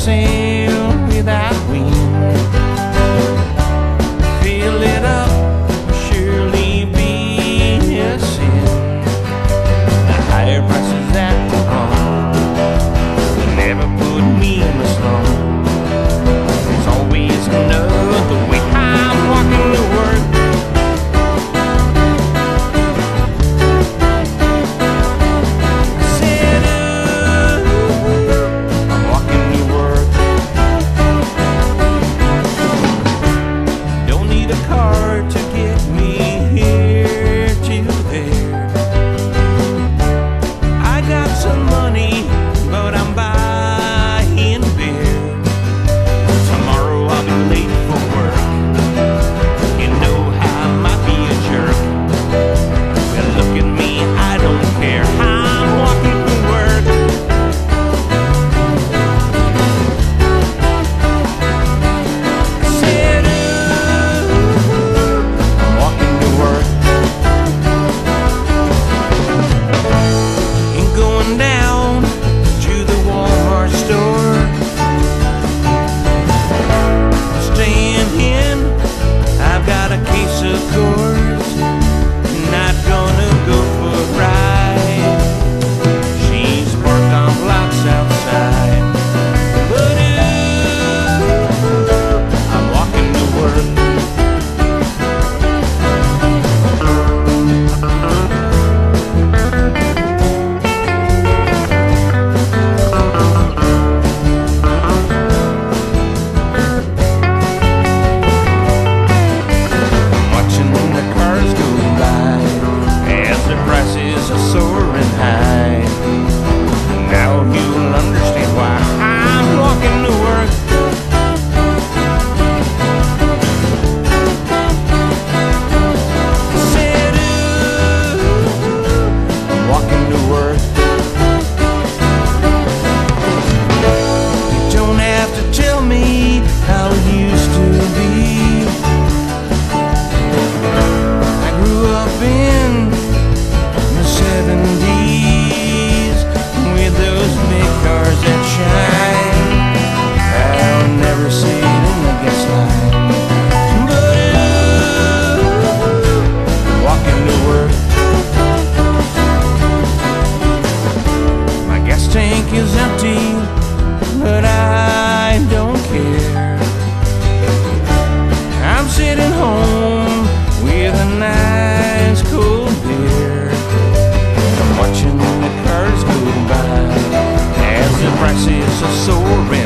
sail without wind. Fill it up, surely be a sin. The higher prices that come never put me in the slum. There's always another way. I'm walking to work. Soaring high. Now you'll understand why I'm walking to work. Said, ooh, I'm walking to work. You don't have to tell me how it used to be. I grew up in the 70s with those big cars that shine. I'll never see it in the gas line, but ooh, walking to work. My gas tank is empty, but I don't care. I'm sitting home with a nice cold beer, watching the cars go by as the prices are soaring.